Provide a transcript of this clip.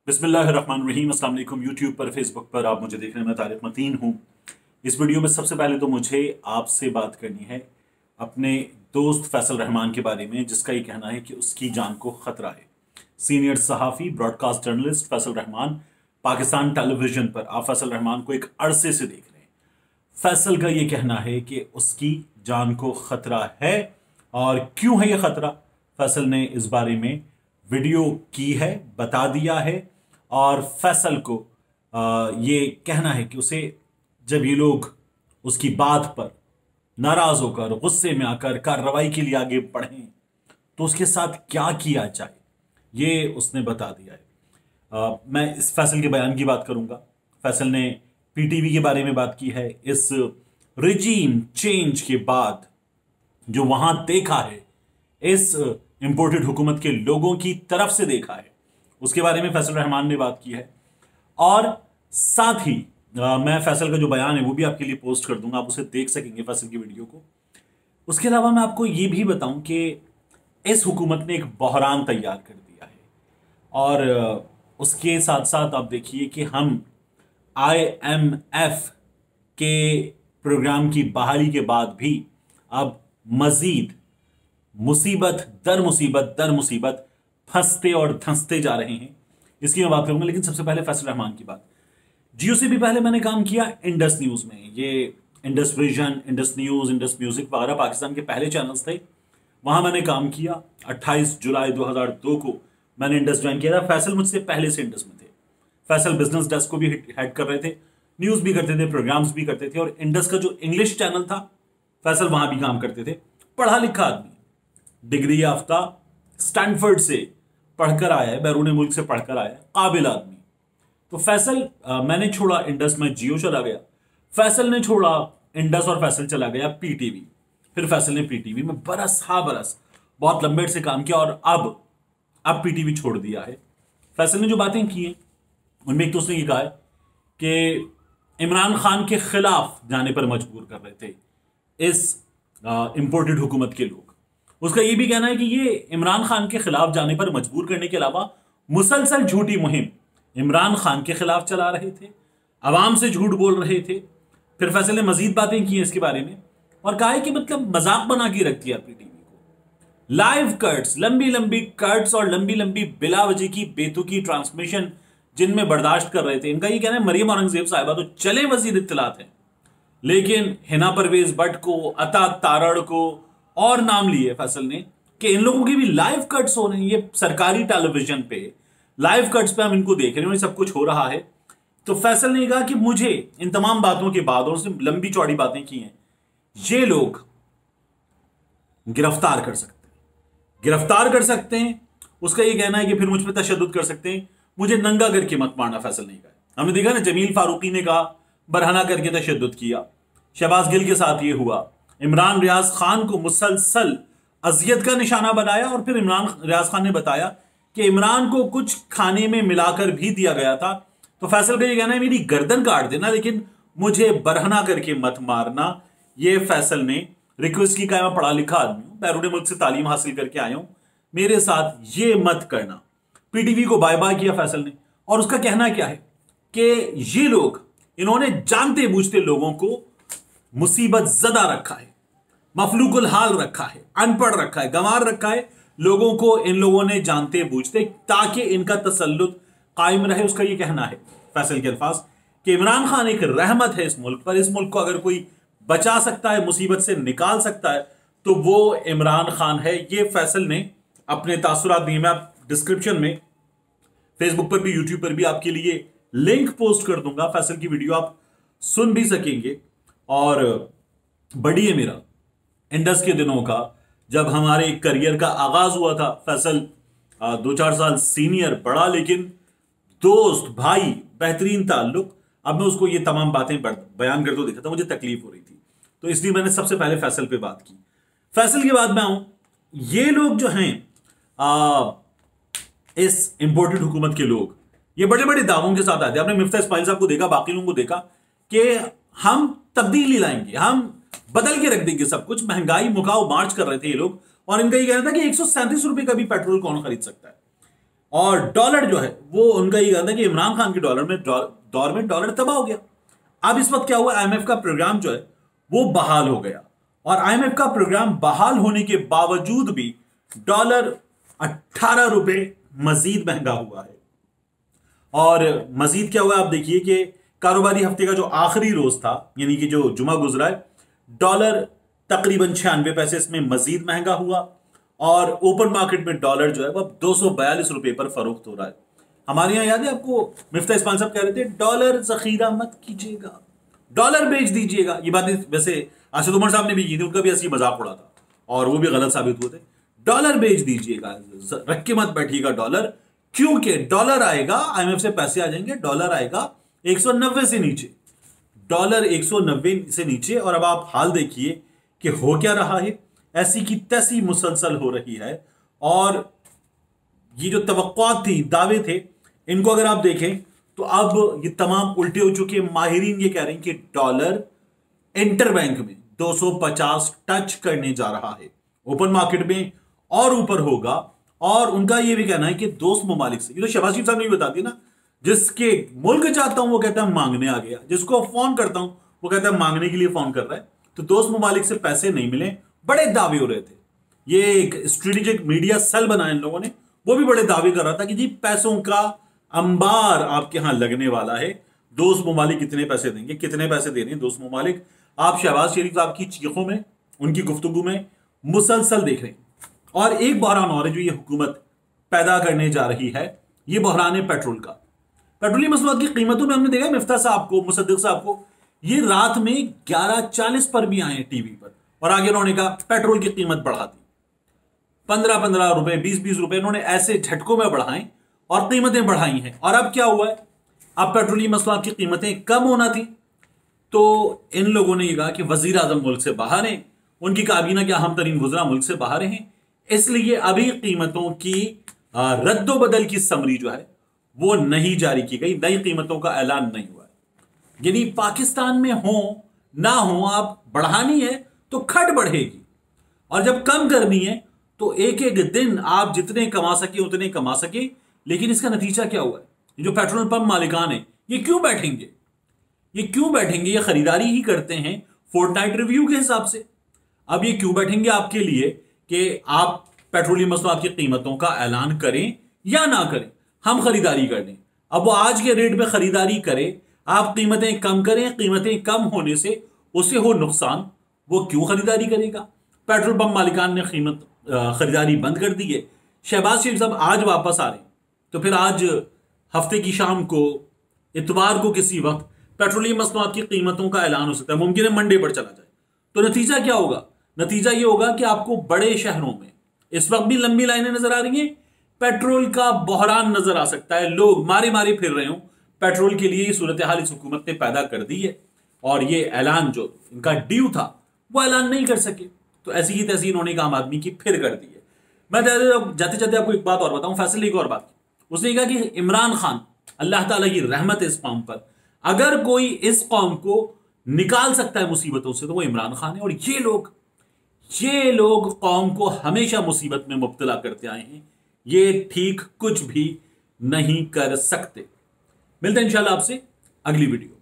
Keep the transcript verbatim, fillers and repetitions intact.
बिस्मिल्लाहिर्रहमानिर्रहीम। अस्सलाम वालेकुम। यूट्यूब पर, फेसबुक पर आप मुझे देख रहे हैं, मैं तारिक मतीन हूँ। इस वीडियो में सबसे पहले तो मुझे आपसे बात करनी है अपने दोस्त फैसल रहमान के बारे में, जिसका ये कहना है कि उसकी जान को खतरा है। सीनियर सहाफ़ी, broadcast journalist Faisal Rahman, Pakistan television पर आप फैसल रहमान को एक अरसे से देख रहे हैं। फैसल का ये कहना है कि उसकी जान को खतरा है। और क्यों है ये खतरा, फैसल ने इस बारे में वीडियो की है, बता दिया है। और फैसल को आ, ये कहना है कि उसे जब ये लोग उसकी बात पर नाराज होकर, गुस्से में आकर कार्रवाई के लिए आगे बढ़ें तो उसके साथ क्या किया जाए, ये उसने बता दिया है। आ, मैं इस फैसल के बयान की बात करूंगा। फैसल ने पीटीवी के बारे में बात की है। इस रिजीम चेंज के बाद जो वहां देखा है, इस इंपोर्टेड हुकूमत के लोगों की तरफ से देखा है, उसके बारे में फैसल रहमान ने बात की है। और साथ ही आ, मैं फैसल का जो बयान है वो भी आपके लिए पोस्ट कर दूंगा, आप उसे देख सकेंगे फैसल की वीडियो को। उसके अलावा मैं आपको ये भी बताऊं कि इस हुकूमत ने एक बहरान तैयार कर दिया है। और आ, उसके साथ साथ आप देखिए कि हम आई एम एफ के प्रोग्राम की बहाली के बाद भी अब मजीद मुसीबत दर मुसीबत दर मुसीबत फंसते और धंसते जा रहे हैं। इसकी मैं बात करूंगा, लेकिन सबसे पहले फैसल रहमान की बात। जियो से भी पहले मैंने काम किया इंडस न्यूज में। ये Indus vision, Indus news, Indus music वगैरह पाकिस्तान के पहले चैनल्स थे, वहां मैंने काम किया। अट्ठाईस जुलाई दो हज़ार दो को मैंने इंडस ज्वाइन किया था। फैसल मुझसे पहले से इंडस में थे। फैसल बिजनेस डेस्क को भी हेड कर रहे थे, न्यूज भी करते थे, प्रोग्राम्स भी करते थे। और इंडस का जो इंग्लिश चैनल था, फैसल वहां भी काम करते थे। पढ़ा लिखा आदमी, डिग्री याफ्ता, स्टैनफोर्ड से पढ़कर आया है, बैरून मुल्क से पढ़कर आया है, काबिल आदमी। तो फैसल आ, मैंने छोड़ा इंडस में, जियो चला गया। फैसल ने छोड़ा इंडस और फैसल चला गया पीटीवी। फिर फैसल ने पीटीवी में बरस हा बरस बहुत लंबे से काम किया और अब अब पीटीवी छोड़ दिया है। फैसल ने जो बातें की हैं उनमें एक तो उसने ये कहा है कि इमरान खान के खिलाफ जाने पर मजबूर कर रहे थे इस इंपोर्टेड हुकूमत के लोग। उसका यह भी कहना है कि ये इमरान खान के खिलाफ जाने पर मजबूर करने के अलावा मुसलसल झूठी मुहिम इमरान खान के खिलाफ चला रहे थे, अवाम से झूठ बोल रहे थे। फिर फैसल ने मजीद बातें की हैं इसके बारे में और कहा है कि मतलब मजाक बना के रख दिया पीटीवी को। लाइव कट्स, लंबी लंबी कट्स और लंबी लंबी बिला वजह की बेतुकी ट्रांसमिशन जिनमें बर्दाश्त कर रहे थे। इनका ये कहना है मरियम औरंगजेब साहिबा तो चले वजीर इत्तलात हैं, लेकिन हिना परवेज भट्ट को, अता तारड़ को और नाम लिए फैसल ने कि इन लोगों की भी लाइव कट्स हो रहे हैं। ये सरकारी टेलीविजन पे लाइव कट्स पे हम इनको देख रहे हैं, सब कुछ हो रहा है। तो फैसल ने कहा कि मुझे इन तमाम बातों के बाद, और उसने लंबी चौड़ी बातें की हैं, ये लोग गिरफ्तार कर सकते हैं, गिरफ्तार कर सकते हैं। उसका ये कहना है कि फिर मुझ पर तशद्दुद कर सकते हैं, मुझे नंगा करके मत मारना। फैसल ने कहा, हमने देखा ना जमील फारूकी ने कहा बरहना करके तशद्दुद किया, शहबाज गिल के साथ ये हुआ। इमरान रियाज खान को मुसलसल अजियत का निशाना बनाया और फिर इमरान रियाज खान ने बताया कि इमरान को कुछ खाने में मिलाकर भी दिया गया था। तो फैसल का ये कहना है मेरी गर्दन काट देना, लेकिन मुझे बरहना करके मत मारना। ये फैसल ने रिक्वेस्ट की। मैं पढ़ा लिखा आदमी हूं, बैरून मुल्क से तालीम हासिल करके आया हूं, मेरे साथ ये मत करना। पीटीवी को बाय बाय किया फैसल ने। और उसका कहना क्या है कि ये लोग, इन्होंने जानते बूझते लोगों को मुसीबत ज़दा रखा है, मफलूकुल हाल रखा है, अनपढ़ रखा है, गंवार रखा है लोगों को। इन लोगों ने जानते बूझते ताकि इनका तसल्लुत कायम रहे। उसका यह कहना है फैसल के अल्फाज कि इमरान खान एक रहमत है इस मुल्क पर। इस मुल्क को अगर कोई बचा सकता है, मुसीबत से निकाल सकता है, तो वो इमरान खान है। ये फैसल ने अपने तासुरात दिए। मैं आप डिस्क्रिप्शन में फेसबुक पर भी, यूट्यूब पर भी आपके लिए लिंक पोस्ट कर दूंगा। फैसल की वीडियो आप सुन भी सकेंगे। और बड़ी है मेरा इंडस के दिनों का, जब हमारे करियर का आगाज हुआ था। फैसल दो चार साल सीनियर, बड़ा लेकिन दोस्त, भाई, बेहतरीन ताल्लुक। अब मैं उसको ये तमाम बातें बयान करते हुए देखा था, मुझे तकलीफ हो रही थी, तो इसलिए मैंने सबसे पहले फैसल पे बात की। फैसल के बाद मैं आऊं, ये लोग जो हैं आ, इस इंपोर्टेड हुकूमत के लोग, ये बड़े बड़े दावों के साथ आते हैं। आपने मिफ्ता इस्माइल साहब को देखा, बाकी लोगों को देखा कि हम तब्दीली लाएंगे, हम बदल के रख देंगे सब कुछ। महंगाई मुकाओ मार्च कर रहे थे ये लोग। और इनका ये कहना था कि एक सौ सैंतीस रुपए का भी पेट्रोल कौन खरीद सकता है। और डॉलर जो है वो उनका ये कहता है कि इमरान खान के डॉलर में दौर में डॉलर तबाह हो गया। अब इस वक्त क्या हुआ, आईएमएफ का प्रोग्राम जो है वो बहाल हो गया, और आईएमएफ का प्रोग्राम बहाल होने के बावजूद भी डॉलर अट्ठारह रुपए मजीद महंगा हुआ है। और मजीद क्या हुआ, आप देखिए कि कारोबारी हफ्ते का जो आखिरी रोज था, यानी कि जो जुमा गुजरा है, डॉलर तकरीबन छियानवे पैसे इसमें मजीद महंगा हुआ, और ओपन मार्केट में डॉलर जो है वो अब दो सौ बयालीस रुपए पर फरोख्त हो रहा है। हमारे यहाँ याद है आपको, मिफ्ता इस्माइल साहब कह रहे थे डॉलर जखीरा मत कीजिएगा, डॉलर बेच दीजिएगा। ये बात वैसे आसिद उमर साहब ने भी की थी, उनका भी ऐसी मजाक उड़ा था और वो भी गलत साबित हुए थे। डॉलर बेच दीजिएगा, रख के मत बैठिएगा डॉलर, क्योंकि डॉलर आएगा, आईएमएफ से पैसे आ जाएंगे, डॉलर आएगा एक सौ नब्बे से नीचे, डॉलर एक सौ नब्बे से नीचे। और अब आप हाल देखिए कि हो क्या रहा है, ऐसी की तैसी मुसलसल हो रही है। और ये जो तवक्कुआत थी, दावे थे, इनको अगर आप देखें तो अब ये तमाम उल्टे हो चुके हैं। माहिरीन ये कह रहे हैं कि डॉलर इंटरबैंक में दो सौ पचास टच करने जा रहा है, ओपन मार्केट में और ऊपर होगा। और उनका ये भी कहना है कि दोस्त ममालिक से, ये तो शहबाज शरीफ साहब ने भी बता दिया ना, जिसके मुल्क चाहता हूं वो कहता है मांगने आ गया, जिसको फोन करता हूं वो कहता है मांगने के लिए फोन कर रहा है। तो दोस्त ममालिक से पैसे नहीं मिले, बड़े दावे हो रहे थे। ये एक स्ट्रेटेजिक मीडिया सेल बनाया इन लोगों ने, वो भी बड़े दावे कर रहा था कि जी पैसों का अंबार आपके यहां लगने वाला है, दोस्त ममालिक कितने पैसे देंगे, कितने पैसे दे रहे हैं दोस्त ममालिक। आप शहबाज शरीफ साहब की चीखों में, उनकी गुफ्तगू में मुसलसल देख रहे हैं। और एक बहरान और है जो ये हुकूमत पैदा करने जा रही है, ये बहरान है पेट्रोल का। पेट्रोलियम मसनूआत की कीमतों में हमने देखा मिफ्ता साहब को, मुसद्दिक साहब को, ये रात में ग्यारह चालीस पर भी आए टीवी पर, और आगे उन्होंने कहा पेट्रोल की कीमत बढ़ा दी, पंद्रह पंद्रह रुपए, बीस बीस रुपए इन्होंने ऐसे झटकों में बढ़ाए और कीमतें बढ़ाई हैं। और अब क्या हुआ है, अब पेट्रोलियम मसनूआत की कीमतें कम होना थी, तो इन लोगों ने ये कहा कि वजीर आजम मुल्क से बाहर हैं, उनकी काबीना के अहम तरीन वज़रा मुल्क से बाहर हैं, इसलिए अभी कीमतों की रद्दोबदल की समरी जो है वो नहीं जारी की गई, नई कीमतों का ऐलान नहीं हुआ है। यानी पाकिस्तान में हो ना हो, आप बढ़ानी है तो खट बढ़ेगी, और जब कम करनी है तो एक एक दिन आप जितने कमा सके उतने कमा सके। लेकिन इसका नतीजा क्या हुआ है, जो पेट्रोल पंप मालिकान है ये क्यों बैठेंगे, ये क्यों बैठेंगे, ये खरीदारी ही करते हैं फोर्टनाइट रिव्यू के हिसाब से। अब ये क्यों बैठेंगे आपके लिए कि आप पेट्रोलियम मसनूआत की कीमतों का ऐलान करें या ना करें, हम खरीदारी कर लें। अब वो आज के रेट पे खरीदारी करे, आप कीमतें कम करें, कीमतें कम होने से उसे हो नुकसान, वो क्यों खरीदारी करेगा। पेट्रोल पंप मालिकान ने कीमत खरीदारी बंद कर दी है। शहबाज शरीफ साहब आज वापस आ रहे हैं, तो फिर आज हफ्ते की शाम को, इतवार को किसी वक्त पेट्रोलियम मसनूआत की कीमतों का ऐलान हो सकता है, मुमकिन है मंडे पर चला जाए। तो नतीजा क्या होगा, नतीजा ये होगा कि आपको बड़े शहरों में इस वक्त भी लंबी लाइनें नजर आ रही हैं, पेट्रोल का बहरान नजर आ सकता है, लोग मारे मारे फिर रहे हो पेट्रोल के लिए। सूरत हाल इस हुकूमत ने पैदा कर दी है, और ये ऐलान जो इनका ड्यू था वो ऐलान नहीं कर सके, तो ऐसी ही तैसी इन्होंने आम आदमी की फिर कर दी है। मैं जाते जाते आपको एक बात और बताऊं, फैसल की एक और बात, उसने कहा कि इमरान खान, अल्लाह ताला की रहमत है इस कौम पर, अगर कोई इस कौम को निकाल सकता है मुसीबतों से तो वो इमरान खान है। और ये लोग ये लोग कौम को हमेशा मुसीबत में मुब्तला करते आए हैं, ये ठीक कुछ भी नहीं कर सकते। मिलते हैं इंशाल्लाह आपसे अगली वीडियो।